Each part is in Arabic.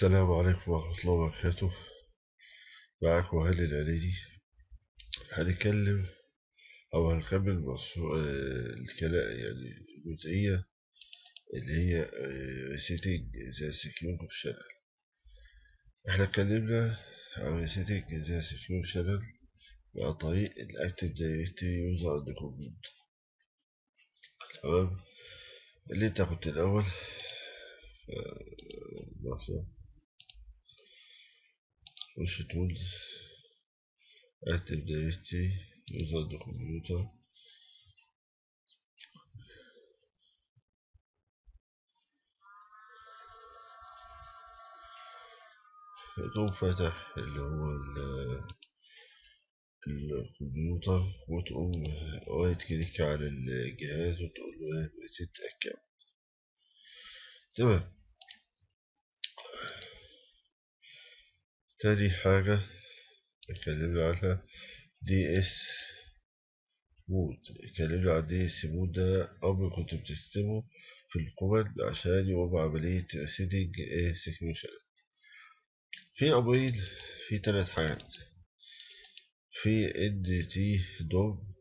السلام عليكم ورحمة الله وبركاته. معاكم هاني العليلي. هنتكلم أو هنكمل مشروع الكلام، يعني الجزئية اللي هي ريسيتنج ذا سكيور شانل. احنا اتكلمنا عن ريسيتنج ذا سكيور شانل عن طريق الأكتيف دايركتري يوزر عند كمبيوتر. تمام، اللي انت كنت الأول لحظة، خش تولز أكتيف دايركتري يوزر عند كمبيوتر. تقوم فاتح اللي هو الكمبيوتر وتقوم رايت كليك على الجهاز وتقول له ريسيت اكونت. تمام. تاني حاجة اتكلمنا عنها دي اس مود. اتكلمنا عن دي اس مود، ده أمر كنت بتستخدمه في الكوماند عشان يقوم عملية ريسيتنج سكيورشن. في أمرين، في 3 حاجات. في ان تي دوم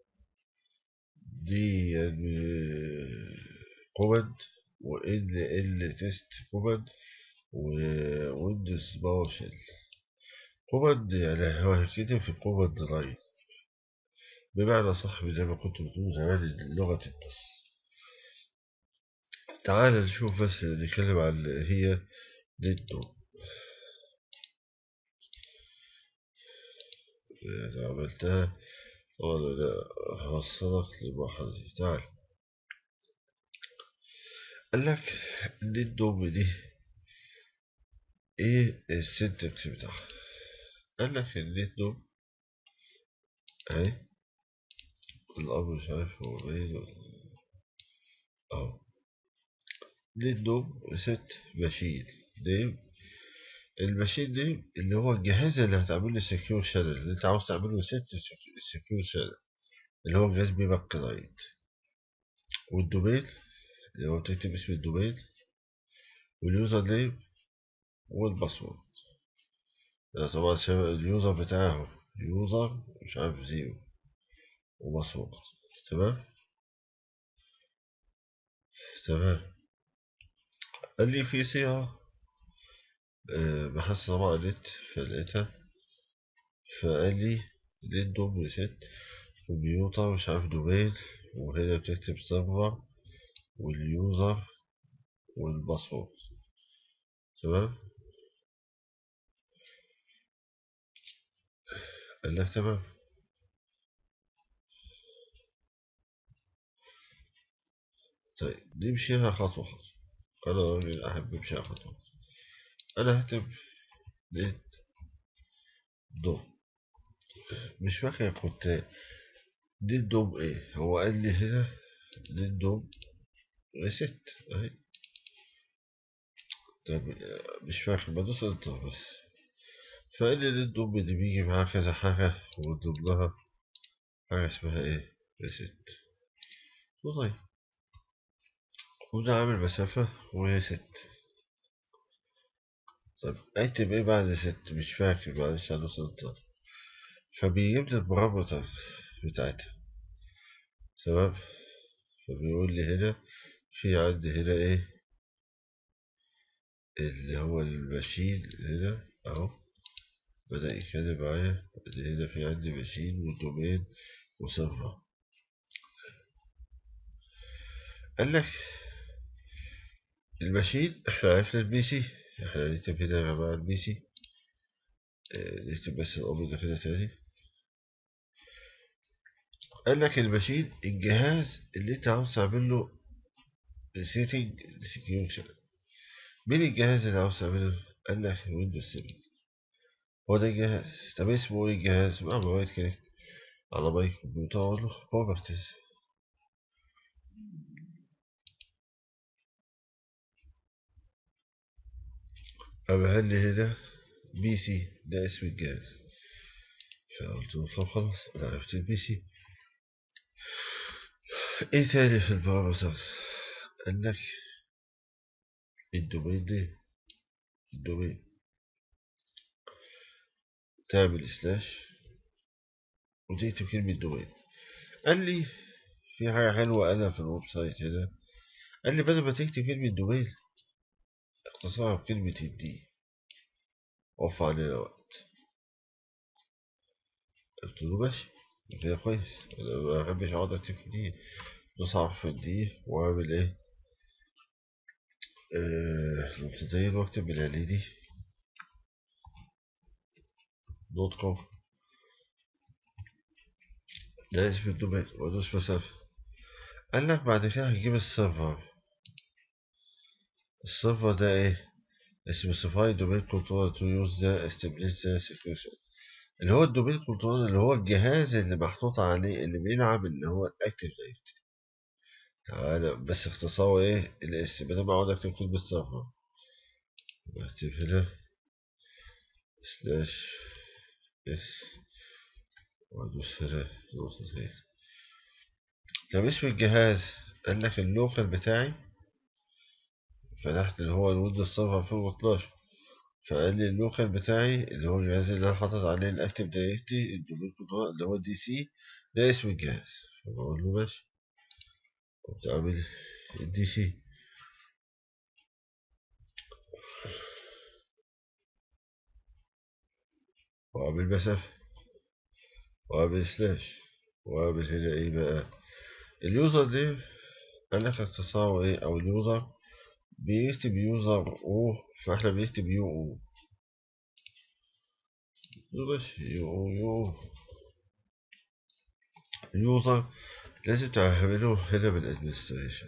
دي يعني كوماند، وان ال تيست كوماند، وويندوز باور شيل. كوماند يعني هو هيتكتب في الكوماند لاين، بمعنى صح زي ما كنت بتقول زمان لغة النص. تعال نشوف بس نتكلم عن اللي هي نتو. يعني عملتها ولا لا؟ هوصلك للمرحلة دي. تعال، قال لك النتو دي ايه السنتكس بتاعها؟ قال لك النتو اهي، الأمر مش عارف هو باين ولا اهو. نتو ست ماشين نيم. الماشين نيم اللي هو الجهاز اللي هتعمل له سكيور شانل، اللي انت عاوز تعمل له ست سكيور شانل، اللي هو جهاز بيبقى كلاينت. والدومين اللي هو بتكتب اسم الدومين، واليوزر نيم، والباسورد. ده طبعا اليوزر بتاعه يوزر مش عارف زيرو، وباسورد. تمام. تمام. قال لي في صيغة بحثت طبعا نت فلقيتها، فقال لي نت دوم ريست كمبيوتر مش عارف دومين، وهنا بتكتب سيرفر واليوزر والباسورد. تمام. قال لك تمام. طيب نمشيها خطوة خطوة. أنا راجل أحب أمشيها خطوة. أنا هكتب نت دوم، مش فاكر كنت نت دوم إيه. هو قال لي هنا نت دوم ريست أهي. طب مش فاكر، بدوس انتر بس. فقال لي نت دوم دي بيجي معاها كذا حاجة، ومن ضمنها حاجة اسمها إيه ريست. طيب، وده عامل مسافة وهي 6. طب اكتب ايه بعد 6؟ مش فاكر، معلش انا انتر. فبيجيب لي البارامترز بتاعتها. تمام. فبيقول لي هنا في عندي هنا ايه اللي هو الماشين هنا اهو. بدأ يتكلم معايا اللي هنا في عندي ماشين ودومين وسيرفر. قال لك الماشين احنا عرفنا البي سي. احنا هنكتب هنا يا جماعة البي سي. نكتب بس الأمر ده كده تاني. قال لك الماشين الجهاز اللي انت عاوز تعمل له سيتنج سكيورتي. مين الجهاز اللي عاوز تعمله؟ قال لك ويندوز 7. هو ده الجهاز. طب اسمه ايه الجهاز؟ بعمل رايت كليك على ماي كمبيوتر واقول له بروبرتيز. قام لي هنا بي سي، ده اسم الجهاز. فقلت له طب خلاص انا عرفت البي سي. ايه تاني في البارامترز؟ قال لك الدومين ده، الدومين تعمل سلاش وتكتب كلمة دومين. قال لي في حاجة حلوة أنا في الويب سايت هنا، قال لي بدل ما تكتب كلمة دومين اختصرها بكلمة الدي، وفر علينا وقت. قلت له ماشي كده كويس، أنا ما بحبش أقعد أكتب كتير. دوس حرف الدي وأعمل إيه؟ نقطتين واكتب بالعليدي دوت كوم، ده اسم الدومين، وادوس مسافة. قال لك بعد كده هتجيب السيرفر ده ايه؟ specify domain controller to use the establish the security، اللي هو الدومين كنترول اللي هو الجهاز اللي محطوط عليه اللي بيلعب اللي هو الاكتف دايركتري. تعالى بس اختصاره ايه الاس، بدل ما اقعد اكتب كلمة سيرفر بكتب هنا سلاش اس وادوس هنا نقطتين. طب اسم الجهاز، قال لك اللوكال بتاعي، فتحت اللي هو الويندوز سيرفر 2012، فقال لي اللوكال بتاعي اللي هو الجهاز اللي انا حاطط عليه الاكتف دايركتري الدومين كنترول اللي هو الدي سي، ده اسم الجهاز. فبقول له ماشي، قمت عامل الدي سي وأعمل مسافة وأعمل سلاش وأعمل هنا إيه بقى اليوزر دي. قال لك اختصاره إيه، أو اليوزر بيكتب يوزر أو، فإحنا بنكتب يو أو بس يو أو يو اليوزر لازم تعمله هنا بالادمنستريشن،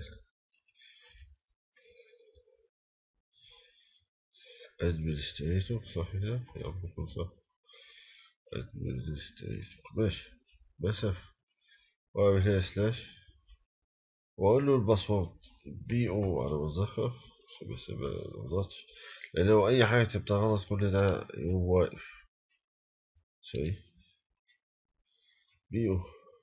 ادمنستريتور صح كده يا رب يكون صح، ادمنستريتور ماشي مسافة، وأعمل هنا سلاش وأقول له الباسورد بي أو على متذكر عشان بس ما غلطش، لأن لو أي حاجة تبقى غلط كل ده يقوم واقف. شيء بي أو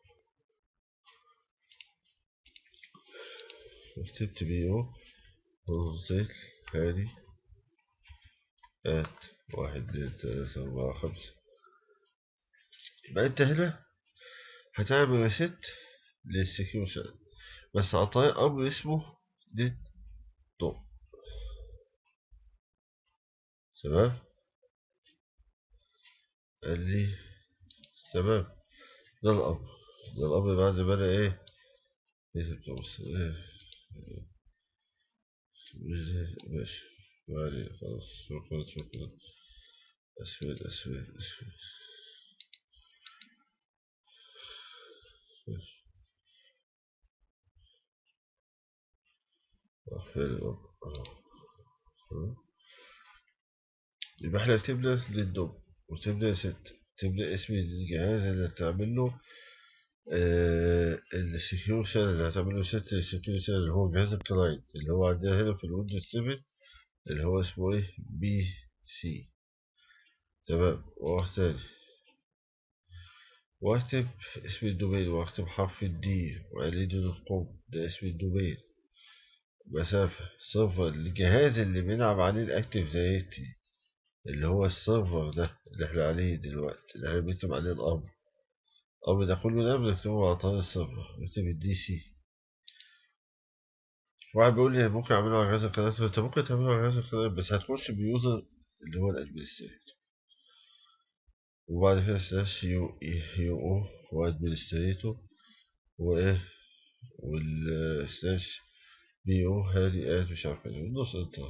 كتبت بي أو ونزلت هادي آت 1 2 3 4 5. يبقى أنت هنا هتعمل ريست للسكيورتي بس عن طريق أمر اسمه ديت توب. تمام، قال لي تمام، ده الأمر، ده الأمر بعد ما أنا إيه ماشي بعدين خلاص شكرا شكرا. أسود أسود أسود ماشي فين الأمر يبقى احنا كتبنا للدوم وكتبنا ست، تبدأ اسم الجهاز اللي هتعمل له السكيورتي اللي هتعمل له ست السكيورتي اللي هو جهاز الكلاينت اللي هو عندنا هنا في الويندوز 7 اللي هو اسمه ايه بي سي. تمام، واحد تاني واكتب اسم الدومين واكتب حرف الدي وعليه دوت كوم، ده اسم الدومين. مسافة سيرفر الجهاز اللي بنلعب عليه الاكتيف دايركتري اللي هو السيرفر ده اللي احنا عليه دلوقتي اللي احنا بنكتب عليه الامر، الامر ده كله ده بنكتبه على طريق السيرفر، بنكتب الدي سي. واحد بيقول لي ممكن اعمله على جهاز القناة، انت ممكن تعمله على جهاز القناة بس هتخش بيوزر اللي هو الادمنستريتور وبعد كده سلاش يو او هو ادمنستريتور وايه والسلاش بي او هادي مش عارف ايه النص انت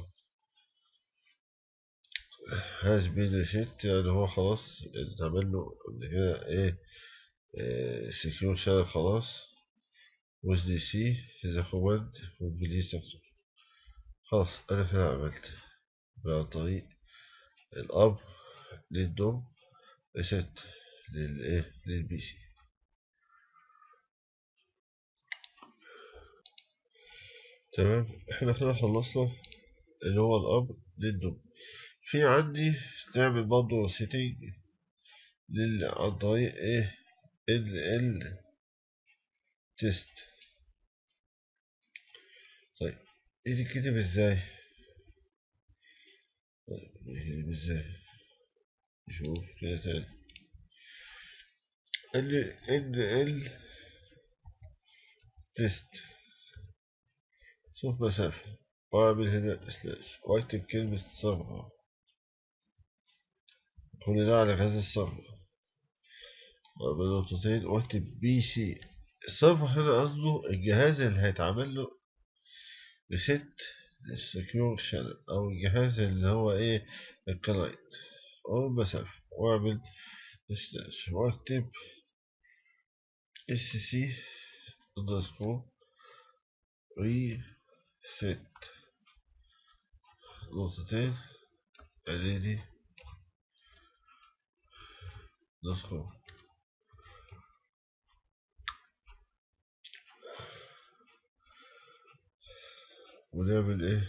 هاز بين ريسيت يعني هو خلاص اتعمل له قبل كده ايه سكيور شانل خلاص وز دي سي إذا كوماند وبليز تكسر. خلاص أنا كده عملت عن طريق الأمر للدوم ريست للإيه للبي سي. تمام، احنا كده خلصنا اللي هو الأمر للدوم. في عندي تعمل برضه سيتنج عن طريق ايه ال تيست. طيب دي تتكتب ازاي؟ طيب ازاي شوف كده تاني ال تيست شوف مسافة وأعمل هنا سلاش وأكتب كلمة صفحة كل ده على جهاز الصفحة وأعمل نقطتين وأكتب بي سي الصفحة هنا قصده الجهاز اللي هيتعمل له ريست للسكيور شانل أو الجهاز اللي هو إيه الكلاينت أو المسافة وأعمل سلاش وأكتب اس سي اندرسكور ريست نقطتين LED ندخل ونعمل ايه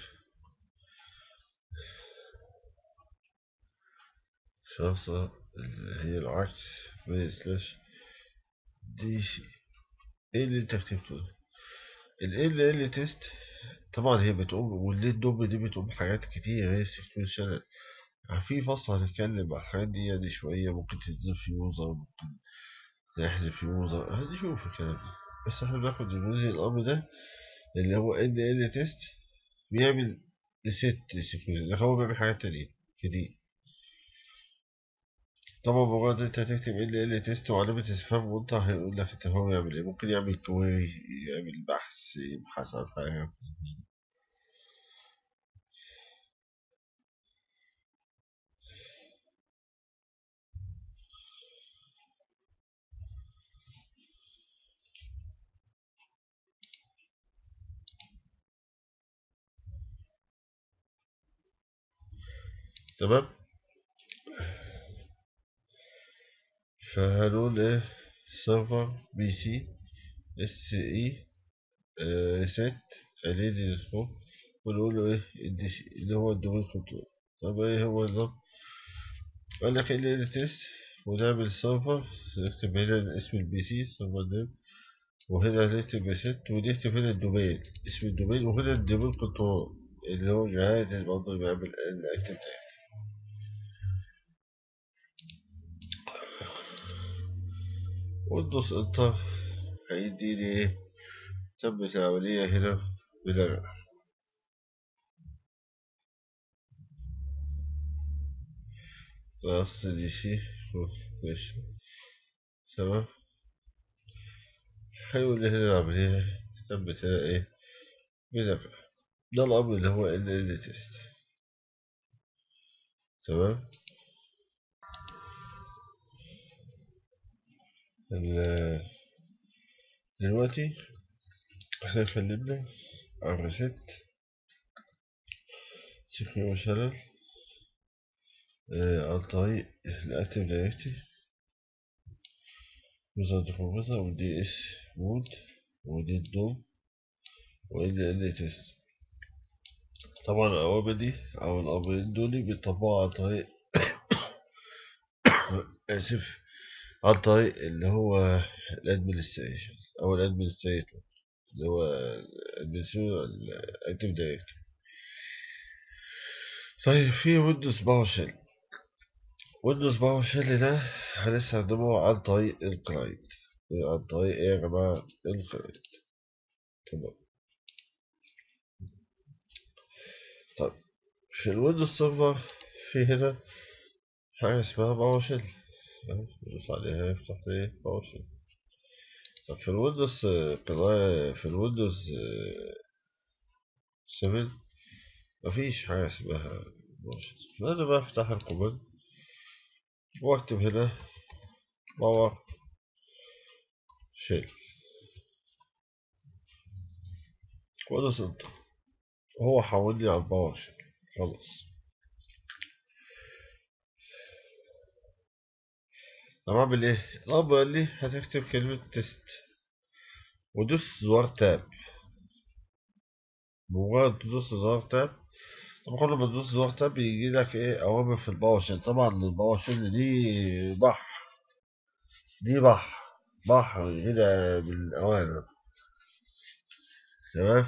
شرطة اللي هي العكس في سلاش دي سي ايه اللي انت كتبته ده ال تيست طبعا هي بتقوم والليد دوب دي بتقوم حاجات كتير هي السكيور شانل في فصل هنتكلم عن الحاجات دي يعني شوية ممكن تضيف في يوزر ممكن تحذف يوزر هنشوف الكلام ده بس احنا بناخد الجزء الأمر ده اللي هو ال تيست بيعمل ريست للسكيور ده هو بيعمل حاجات تانية كتير طبعا مجرد انت هتكتب ال تيست وعلامة استفهام وانت هيقول لك انت هو يعمل ايه ممكن يعمل كويري يعمل بحث يبحث عن حاجة تمام فهنقول ايه سيرفر بي سي اس اي ريسيت اليدي سكوب ونقول له ايه الدي سي اللي هو الدومين كنترول طب ايه هو النظام قال لك ال تيست ونعمل سيرفر نكتب هنا اسم البي سي سيرفر نيم وهنا هنكتب ريسيت ونكتب هنا الدومين اسم الدومين وهنا الدومين كنترول اللي هو الجهاز اللي برضه بيعمل الاكتف دايركت وندوس انتر هيديني ايه تمت العملية هنا بلغة خلاص دي سي ماشي تمام هيقول لي هنا العملية تمت هنا ايه بلغة ده الأمر اللي هو ال تيست تمام دلوقتي احنا اتكلمنا عن ريست سكيور شانل عن طريق الأكتف دايركتري وزارة الكمبيوتر ودي اس مود ودي الدوم وال تيست طبعا الأوامر دي أو الأمرين دول بيطبقوا عن طريق آسف عن طريق اللي هو الادمنستريشن أو الادمنستريتور اللي هو الادمنستريتور الأكتف دايركتري طيب في ويندوز باور شيل ويندوز باور شيل ده هنستخدمه عن طريق الكلاينت عن طريق ايه يا جماعة الكلاينت تمام طيب في الويندوز سيرفر في هنا حاجة اسمها باور شيل ندوس عليها يفتح لي باور شيل طب في الويندوز في الويندوز 7 مفيش حاجة اسمها باور شيل فأنا بفتح الكوماند واكتب هنا باور شيل وادوس انتر هو حولني على الباور شيل خلاص طب اعمل ايه؟ الاب قال لي هتكتب كلمة تيست ودوس زرار تاب بمجرد تدوس زرار تاب طبعا كل ما تدوس زرار تاب بيجي لك ايه اوامر في الباور شيل طبعا الباور شيل دي بحر بحر كده بالاوامر تمام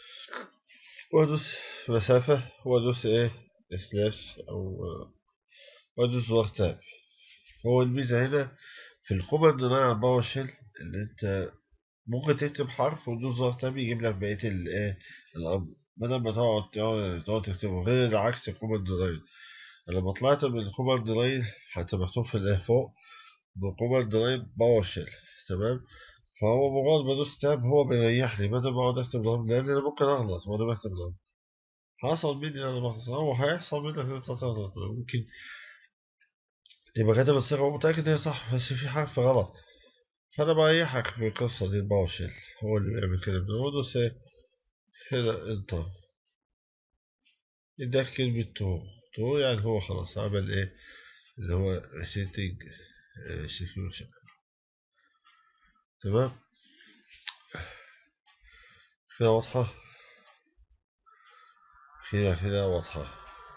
وادوس مسافة وادوس ايه سلاش او وادوس واخ تاب. هو الميزة هنا في الكوماند لاين على الباور شيل اللي انت ممكن تكتب حرف وتدوس واخ تاب يجيب لك بقية الايه الأمر، بدل ما تقعد تكتبه، غير العكس الكوماند لاين. أنا لما طلعت من الكوماند لاين هتبقى مكتوب في الايه فوق بكوماند لاين باور شيل، تمام. فهو مجرد ما ادوس تاب هو بيريحني بدل ما اقعد اكتب الامر، لان انا ممكن اغلط وانا بكتب الامر. حصل مني انا بغلط، هو هيحصل منك ان انت تغلط، ممكن يبقى كاتب الصيغه ومتاكد ان هي صح بس في حرف غلط. فانا بريحك في القصه دي الباور شيل هو اللي بيعمل كده، بنقول ايه هنا انت اداك كلمه تو يعني هو خلاص عمل ايه اللي هو ريسيتنج سكيورتي، تمام. كده واضحه، كده واضحه.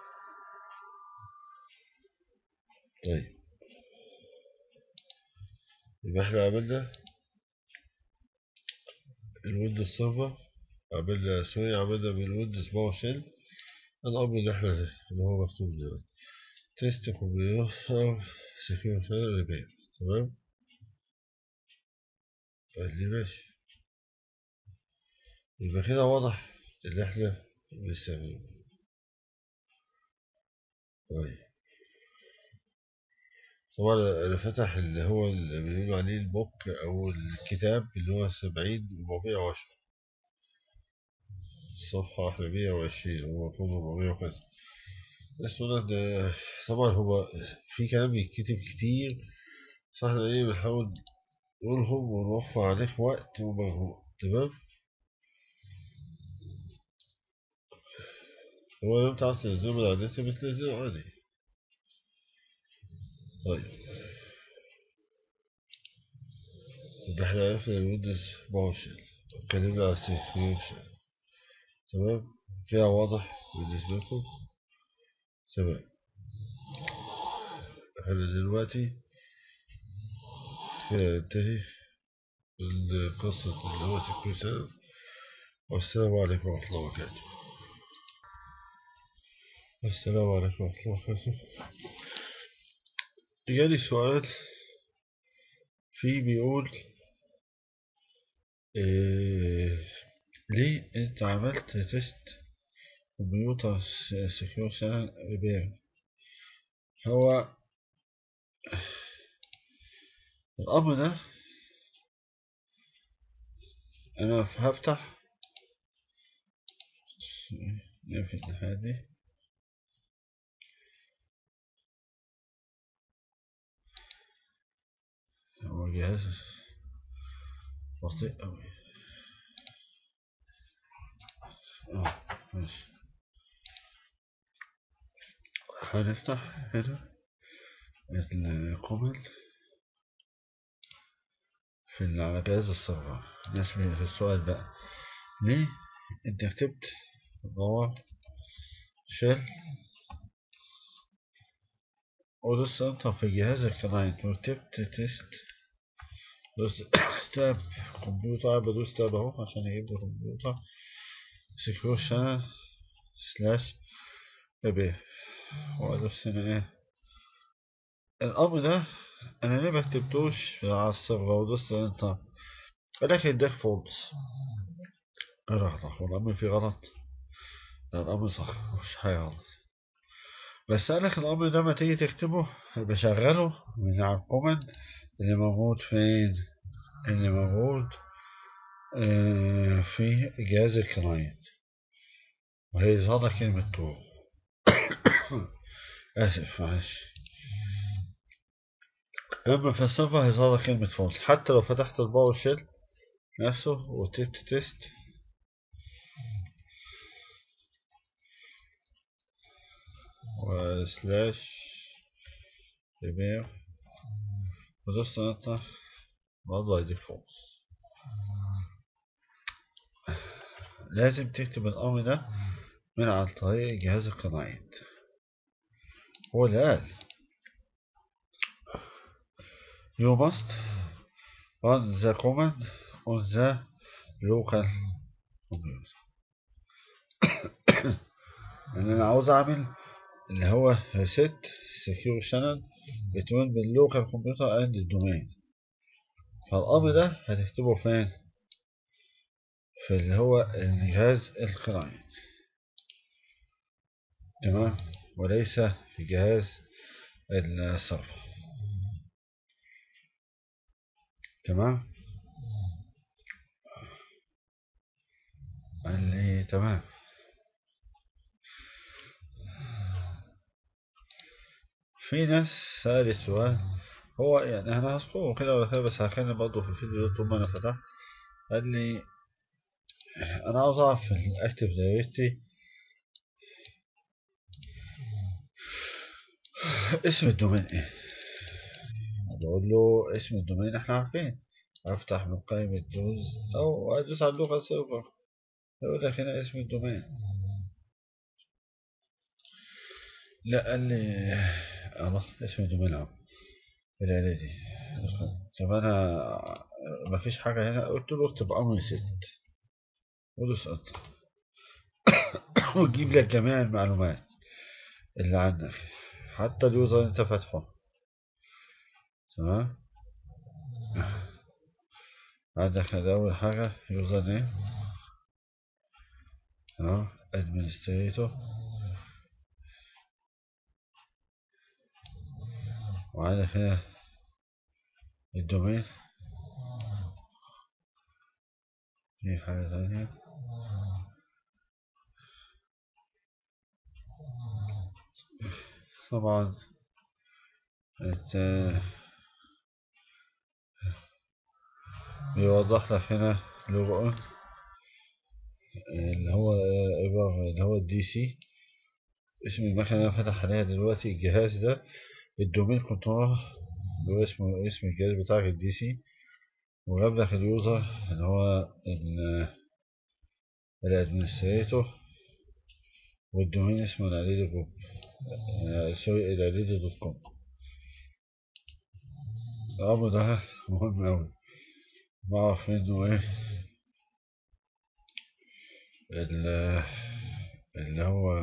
طيب يبقى احنا عملنا الويندوز سيرفر، عملنا بالويندوز باور شيل الأمر اللي احنا اللي هو مكتوب دلوقتي تيست كمبيوتر سكيور شانل ريبير، تمام. قال لي ماشي، يبقى كده واضح اللي احنا بنستخدمه. طيب طبعا أنا فتح اللي هو اللي بيقولوا عليه البوك أو الكتاب اللي هو 70/410، الصفحة احنا 120 هو المفروض 400 وكذا. اسمه ده طبعا هو في كلام بيتكتب كتير، بس احنا ايه بنحاول نقولهم ونوفر عليك وقت ومجهود، تمام. هو لو انت عايز تنزله من على النت بتنزله عادي. طيب يبقى احنا عرفنا الويندوز باور شيل، اتكلمنا على السكريبشن، تمام. كده واضح بالنسبة لكم، تمام. احنا دلوقتي كده ننتهي من قصة اللي هو سكريبشن، والسلام عليكم ورحمة الله وبركاته. السلام عليكم ورحمة الله وبركاته. جالي سؤال فيه بيقول ليه انت عملت تيست كمبيوتر سكيور شانل ريبير؟ هو الأمر ده أنا هفتح نقفل الحاجة دي، هو الجهاز بطيء أوي. ماشي، هنفتح هنا الكومنت على جهاز السيرفر. نسمي في السؤال بقى ليه انت كتبت باور شيل ودوست انتر في جهاز الكلاينت وكتبت تيست، دوست تاب كمبيوتر، بدوس تاب اهو عشان يجيب لي كمبيوتر سكيور شانل سلاش ريبير، وادوس هنا ايه الامر ده. انا ليه مكتبتوش على السيرفر ودوست انتر ولكن ده فولس؟ غلط، والامر فيه غلط؟ لا الامر صح مش حاجة غلط، بس قالك الامر ده ما تيجي تكتبه بشغله من على الكوماند اللي موجود فين، اللي موجود في جهاز الكلاينت، وهيظهر لك كلمة تو. آسف معلش. أما في السيرفر هيظهر لك كلمة فولس حتى لو فتحت الباور شيل نفسه وتكتبت تيست وسلاش ريبير ودوست انتر برضه هيديك فولس. لازم تكتب الأمر ده من عن طريق جهاز الكلاينت. هو اللي قال you must run the command on the local computer. يعني أنا عاوز أعمل اللي هو reset secure channel between the local computer and the domain. فالأمر ده هتكتبه فين؟ في اللي هو الجهاز الكلاينت، تمام، وليس في جهاز السيرفر، تمام. قال لي تمام. في ناس سألت سؤال، هو يعني انا هذكره كده ولا كده، بس هخلي برضه في الفيديو ده طول ما انا فتحت. قال لي انا عاوز اعرف في الاكتف دايركتري اسم الدومين ايه. بقول له اسم الدومين احنا عارفين، افتح من قائمة دوز او ادوس على اللغة سيرفر، يقول لك هنا اسم الدومين. لا، قال لي الله اسم الدومين اهو الإعدادي. طب انا مفيش حاجة هنا، قلت له اكتب امر ست ودوس انتر وتجيب لك جميع المعلومات اللي عندك، حتى اليوزر اللي انت فاتحه، تمام. عندك هذا اول حاجة يوزر نيم، تمام، ادمنستريتور، وعندك هنا الدومين. في حاجة ثانية، طبعا انت بيوضح لك هنا لوج اون اللي هو الدي سي، اسم المكنة اللي انا فاتح عليها دلوقتي الجهاز ده، الدومين كنترول اللي هو اسم الجهاز بتاعك الدي سي، وجاب لك اليوزر اللي هو الادمنستريتور، والدومين اسمه العديد جروب، سوري العديد دوت كوم. الأمر ده مهم أوي، بعرف منه إيه اللي هو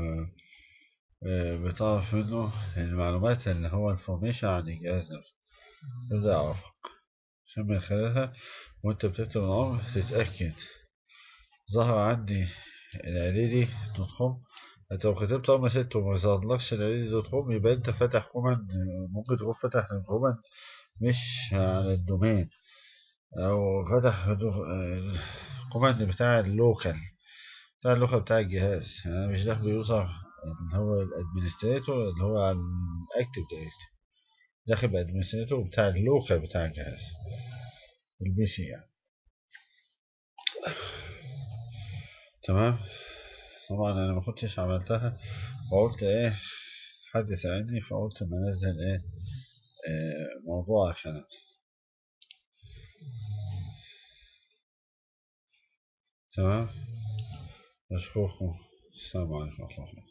بتعرف منه المعلومات اللي هو انفورميشن عن الجهاز نفسه، تبدأ أعرفك عشان من خلالها وأنت بتكتب الأمر تتأكد. ظهر عندي العديدي دوت كوم، انت لو كتبت أمر ست وما ظهرلكش العديدي دوت كوم يبقى انت فاتح كوماند، ممكن تكون فاتح الكوماند مش على الدومين، او فتح الكوماند بتاع اللوكال بتاع الجهاز، يعني مش داخل بيوزر اللي هو الادمنستريتور اللي هو على الاكتف دايركتري، داخل بالادمنستريتور بتاع اللوكال بتاع الجهاز البي سي يعني، تمام. طبعا انا ما كنتش عملتها، وقلت ايه حد ساعدني، فقلت ما انزل ايه موضوع عشان تمام. أشكركم، السلام عليكم ورحمة الله.